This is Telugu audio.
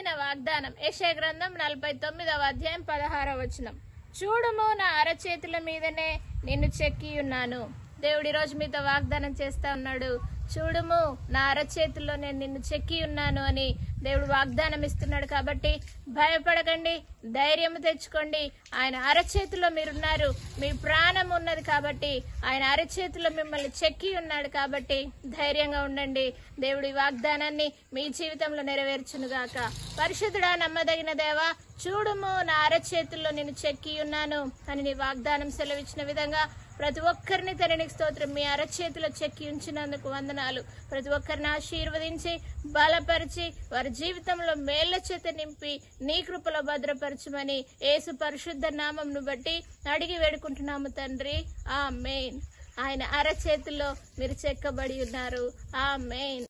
కలిగిన వాగ్దానం. యెషయా గ్రంథం 49వ అధ్యాయం 16వ వచనం. చూడుము, నా అరచేతుల మీదనే నిన్ను చెక్కి ఉన్నాను. దేవుడు ఈరోజు మీతో వాగ్దానం చేస్తా ఉన్నాడు. చూడుము, నా అరచేతుల్లో నేను నిన్ను చెక్కి ఉన్నాను అని దేవుడు వాగ్దానం ఇస్తున్నాడు. కాబట్టి భయపడకండి, ధైర్యం తెచ్చుకోండి. ఆయన అరచేతిలో మీరున్నారు. మీ ప్రాణం ఉన్నది కాబట్టి ఆయన అరచేతిలో మిమ్మల్ని చెక్కి ఉన్నాడు. కాబట్టి ధైర్యంగా ఉండండి. దేవుడి వాగ్దానాన్ని మీ జీవితంలో నెరవేర్చునుగాక. పరిశుద్ధుడా, నమ్మదగిన దేవా, చూడుము, నా అరచేతుల్లో నేను చెక్కి ఉన్నాను అని నీ వాగ్దానం సెలవిచ్చిన విధంగా ప్రతి ఒక్కరిని తండ్రి స్తోత్రం. మీ అరచేతిలో చెక్కి ఉంచినందుకు వందనాలు. ప్రతి ఒక్కరిని ఆశీర్వదించి బలపరిచి వారి జీవితంలో మేళ్ల చేత నింపి నీ కృపలో భద్రపరచమని యేసు పరిశుద్ధ నామంను బట్టి అడిగి వేడుకుంటున్నాము తండ్రి. ఆమేన్. ఆయన అరచేతిలో మీరు చెక్కబడి ఉన్నారు. ఆమేన్.